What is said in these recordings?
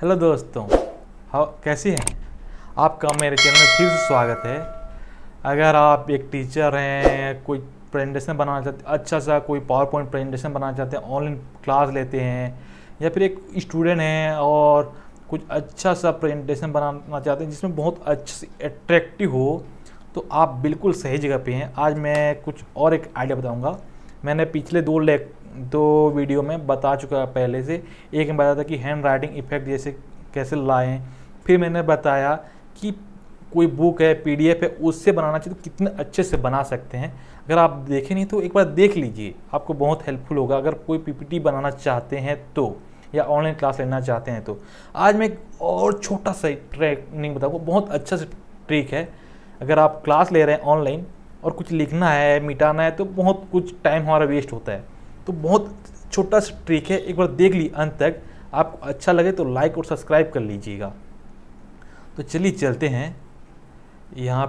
Hello दोस्तों, कैसे हैं आपका मेरे चैनल में फिर से स्वागत है। अगर आप एक टीचर हैं, कोई प्रेजेंटेशन बनाना चाहते हैं, अच्छा सा कोई पावर पॉइंट प्रेजेंटेशन बनाना चाहते हैं, ऑनलाइन क्लास लेते हैं, या फिर एक स्टूडेंट हैं और कुछ अच्छा सा प्रेजेंटेशन बनाना चाहते हैं जिसमें बहुत अच्छा से अट्रैक्टिव हो, तो आप बिल्कुल सही जगह पे हैं। आज मैं कुछ और एक आइडिया बताऊंगा। मैंने पिछले दो वीडियो में बता चुका पहले से। एक में बताया था कि हैंड राइटिंग इफेक्ट जैसे कैसे लाएं, फिर मैंने बताया कि कोई बुक है, पीडीएफ है, उससे बनाना चाहिए तो कितने अच्छे से बना सकते हैं। अगर आप देखें नहीं तो एक बार देख लीजिए, आपको बहुत हेल्पफुल होगा अगर कोई पीपीटी बनाना चाहते हैं तो, या ऑनलाइन क्लास लेना चाहते हैं तो। आज मैं एक और छोटा सा ट्रेनिंग बताऊँगा, बहुत अच्छा सा ट्रिक है। अगर आप क्लास ले रहे हैं ऑनलाइन और कुछ लिखना है, मिटाना है, तो बहुत कुछ टाइम हमारा वेस्ट होता है। तो बहुत छोटा सा ट्रिक है, एक बार देख ली अंत तक। आपको अच्छा लगे तो लाइक और सब्सक्राइब कर लीजिएगा। तो चलिए चलते हैं। यहाँ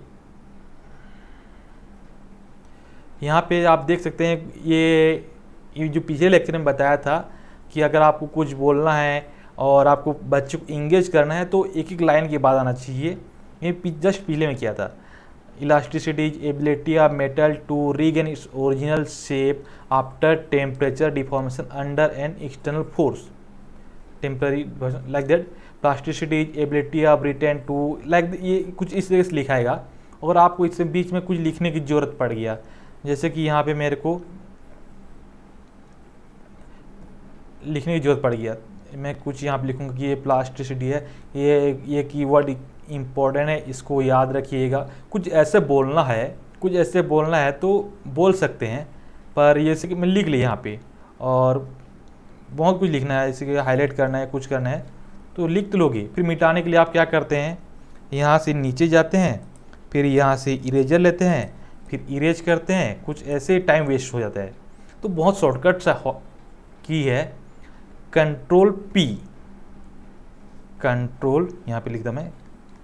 पे आप देख सकते हैं, ये जो पिछले लेक्चर में बताया था कि अगर आपको कुछ बोलना है और आपको बच्चों को इंगेज करना है तो एक एक लाइन के बाद आना चाहिए। ये जस्ट पिछले में किया था। Elasticity is ability of metal to regain its original shape after temperature deformation under an external force, temporary like that. Plasticity is ability of return to, like ये कुछ इस तरह से लिखाएगा। और आपको इससे बीच में कुछ लिखने की ज़रूरत पड़ गया, जैसे कि यहाँ पे मेरे को लिखने की ज़रूरत पड़ गया। मैं कुछ यहाँ पे लिखूँगा कि ये प्लास्टिसिटी है, ये कीवर्ड इम्पोर्टेंट है, इसको याद रखिएगा। कुछ ऐसे बोलना है तो बोल सकते हैं, पर ये से कि मैं लिख ली यहाँ पे। और बहुत कुछ लिखना है, जैसे कि हाईलाइट करना है, कुछ करना है तो लिख तो लोगे। फिर मिटाने के लिए आप क्या करते हैं, यहाँ से नीचे जाते हैं, फिर यहाँ से इरेजर लेते हैं, फिर इरेज करते हैं। कुछ ऐसे टाइम वेस्ट हो जाता है। तो बहुत शॉर्टकट सा की है, कंट्रोल पी, कंट्रोल यहाँ पे लिखता मैं,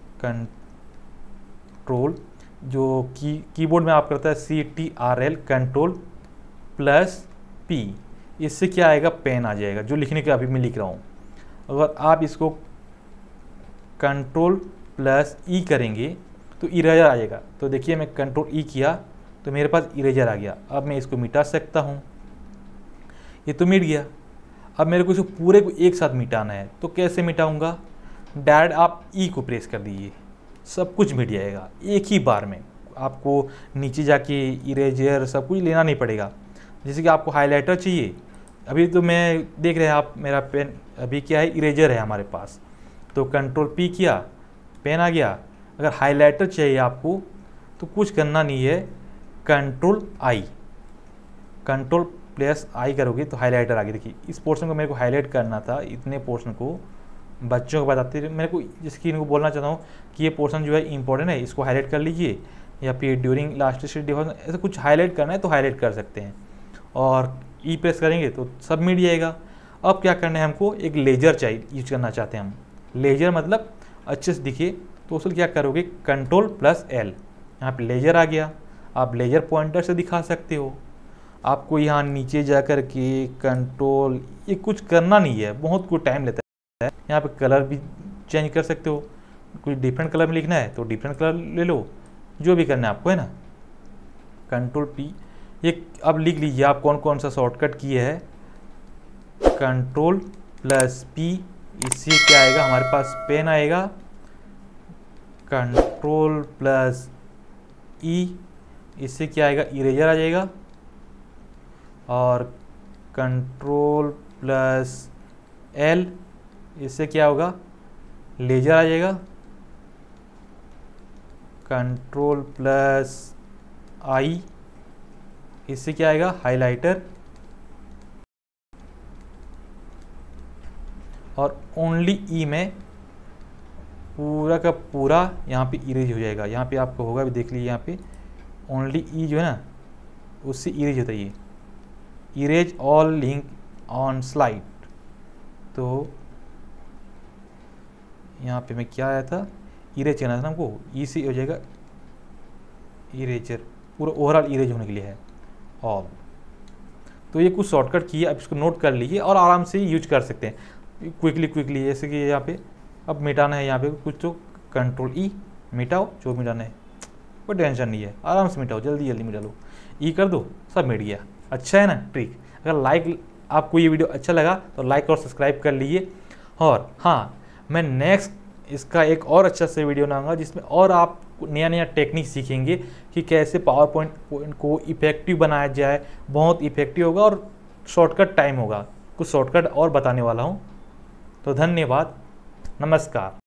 कंट्रोल जो कीबोर्ड में आप करता है CTRL, कंट्रोल प्लस पी। इससे क्या आएगा, पेन आ जाएगा जो लिखने के अभी मैं लिख रहा हूँ। अगर आप इसको कंट्रोल प्लस ई करेंगे तो इरेजर आ जाएगा। तो देखिए मैं कंट्रोल ई किया तो मेरे पास इरेजर आ गया। अब मैं इसको मिटा सकता हूँ, ये तो मिट गया। अब मेरे को इसको पूरे को एक साथ मिटाना है, तो कैसे मिटाऊंगा, डायरेक्ट आप ई को प्रेस कर दीजिए, सब कुछ मिट जाएगा एक ही बार में। आपको नीचे जाके इरेजर सब कुछ लेना नहीं पड़ेगा। जैसे कि आपको हाइलाइटर चाहिए, अभी तो मैं देख रहे हैं आप, मेरा पेन अभी क्या है, इरेजर है हमारे पास, तो कंट्रोल पी किया, पेन आ गया। अगर हाइलाइटर चाहिए आपको तो कुछ करना नहीं है, control I, control plus I करोगे तो हाइलाइटर आ गया। देखिए इस पोर्शन को मेरे को हाईलाइट करना था, इतने पोर्शन को बच्चों को बताते मेरे को, जिसकी इनको बोलना चाहता हूँ कि ये पोर्शन जो है इंपॉर्टेंट है, इसको हाईलाइट कर लीजिए, या फिर ड्यूरिंग इलास्टिसिटी डिफॉर्मेशन ऐसा कुछ हाईलाइट करना है तो हाईलाइट कर सकते हैं। और ई प्रेस करेंगे तो सब मिट जाएगा। अब क्या करना है, हमको एक लेजर चाहिए, यूज करना चाहते हैं हम। लेजर मतलब अच्छे से दिखे, तो उसको क्या करोगे, कंट्रोल प्लस एल, यहाँ पे लेजर आ गया। आप लेजर पॉइंटर से दिखा सकते हो। आपको यहाँ नीचे जा कर के कंट्रोल, ये कुछ करना नहीं है, बहुत कुछ टाइम लेता है। यहाँ पे कलर भी चेंज कर सकते हो, कुछ डिफरेंट कलर में लिखना है तो डिफरेंट कलर ले लो, जो भी करना है आपको, है ना। कंट्रोल पी, ये अब लिख लीजिए आप कौन कौन सा शॉर्टकट की है। कंट्रोल प्लस पी, इससे क्या आएगा, हमारे पास पेन आएगा। कंट्रोल प्लस ई, इससे क्या आएगा, इरेजर आ जाएगा। और कंट्रोल प्लस एल, इससे क्या होगा, लेजर आ जाएगा। कंट्रोल प्लस आई, इससे क्या आएगा, हाइलाइटर। और ओनली ई में पूरा का पूरा यहाँ पे इरेज हो जाएगा। यहाँ पे आपको होगा भी, देख लीजिए यहाँ पे ओनली ई जो है ना, उससे इरेज होता है ये, erase all link on slide. तो यहाँ पे मैं क्या आया था, इरेज करना था ना हमको, ई से हो जाएगा इरेजर, पूरा ओवरऑल इरेज होने के लिए है ऑल। तो ये कुछ शॉर्टकट की है, आप इसको नोट कर लीजिए और आराम से यूज कर सकते हैं। क्विकली जैसे कि यहाँ पे अब मिटाना है, यहाँ पे कुछ तो कंट्रोल ई मिटाओ जो मिटाना है, कोई टेंशन नहीं है, आराम से मिटाओ, जल्दी मिटा लो, ई कर दो, सब मिट गया। अच्छा है ना ट्रिक। अगर आपको ये वीडियो अच्छा लगा तो लाइक और सब्सक्राइब कर लीजिए। और हाँ, मैं नेक्स्ट इसका एक और अच्छा से वीडियो बनाऊंगा जिसमें और आप नया टेक्निक सीखेंगे कि कैसे पावर पॉइंट को इफेक्टिव बनाया जाए। बहुत इफेक्टिव होगा और शॉर्टकट टाइम होगा, कुछ शॉर्टकट और बताने वाला हूँ। तो धन्यवाद, नमस्कार।